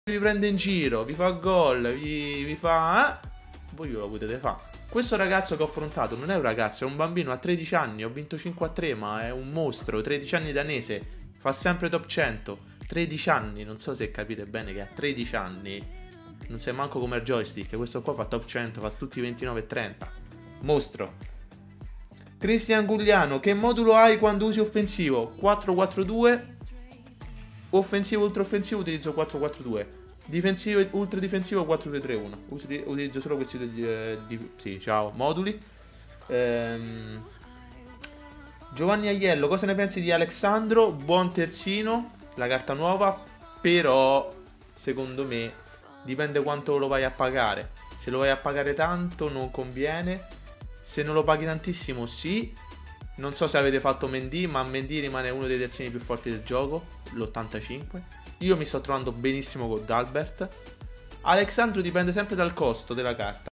vi prende in giro, vi fa gol, vi fa... Voi lo potete fare. Questo ragazzo che ho affrontato non è un ragazzo, è un bambino, ha 13 anni, ho vinto 5-3, ma è un mostro, 13 anni danese, fa sempre top 100, 13 anni, non so se capite bene che ha 13 anni, non sei manco come il joystick, questo qua fa top 100, fa tutti 29-30, mostro. Cristian Gugliano, che modulo hai quando usi offensivo? 4-4-2. Offensivo ultra offensivo utilizzo 4-4-2. Difensivo ultra difensivo 4-2-3-1. Utilizzo solo questi due sì, ciao, moduli. Giovanni Aiello, cosa ne pensi di Alexandro? Buon terzino, la carta nuova, però secondo me dipende quanto lo vai a pagare. Se lo vai a pagare tanto non conviene. Se non lo paghi tantissimo sì. Non so se avete fatto Mendy, ma Mendy rimane uno dei terzini più forti del gioco, l'85. Io mi sto trovando benissimo con Dalbert. Alexandro dipende sempre dal costo della carta.